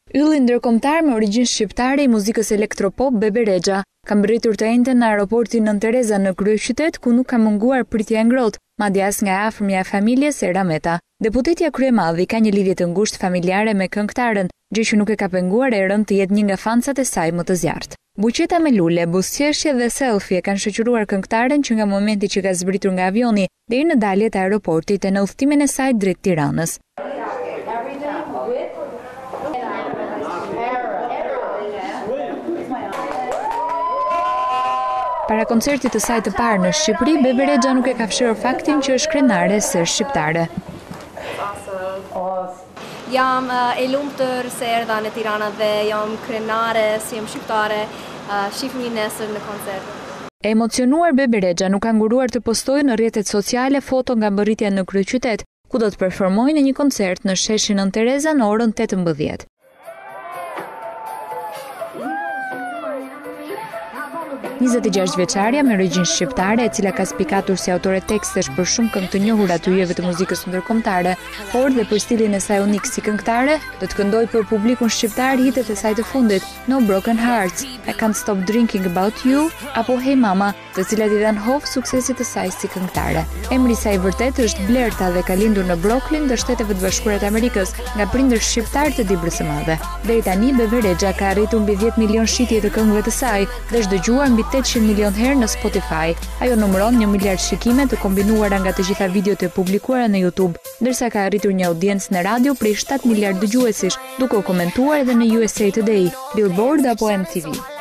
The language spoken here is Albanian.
Ylli ndërkombëtar me origjinë shqiptare i muzikës elektropop Bebe Rexha ka mbërritur të njëjtën në aeroportin Nën Tereza në kryeqytet ku nuk ka munguar pritja e ngrohtë, madje as nga afërmja e familjes Era Meta. Deputetja kryemadhi ka një lidhje të ngushtë familjare me këngëtaren, gjë që nuk e ka penguar Erën të jetë një nga fancat e saj më të zjarrt. Buqeta me lule, buzëqeshje dhe selfie kanë shoqëruar këngëtaren që nga momenti që ka zbritur nga avioni deri në daljet e aeroportit e në udhëtimin e saj drejt Tiranës. Para koncertit të saj të parë në Shqipëri, Bebe Rexha nuk e ka fshirë faktin që është krenare së shqiptare. Jam e lumtur se erdha në Tirana dhe jam krenare si jam shqiptare, shihni nesër në koncert. E emocionuar Bebe Rexha nuk ka nguruar të postojë në rrjetet sociale foto nga mbërritja në kryeqytet, ku do të performojë në një koncert në sheshin Nën Tereza në orën 18. 26 vjeçaria me origjinë shqiptare, e cila ka spikatur si autore tekstesh për shumë këngë të njohura të hyjeve të muzikës ndërkombëtare, por dhe për stilin e saj unik si këngëtare, do të këndojë për publikun shqiptar hitet e saj të fundit, No Broken Hearts, I Can't Stop Drinking About You apo Hey Mama, të cilat i dhanë hof suksesit të saj si këngëtare. Emri i saj vërtet është Blerta dhe ka lindur në Brooklyn të Shteteve të Bashkuara të Amerikës, nga prindër shqiptar të Dibrës së Madhe. Deri tani Bebe Rexha ka arritur mbi 10 milion shitje të këngëve të saj dhe është dëgjuar mbi 800 milion herë në Spotify. Ajo numëron 1 miliard shikime të kombinuara nga të gjitha videot e publikuara në YouTube, ndërsa ka arritur një audiencë në radio prej 7 miliard dëgjuesish, duke u komentuar edhe në USA Today, Billboard apo MTV.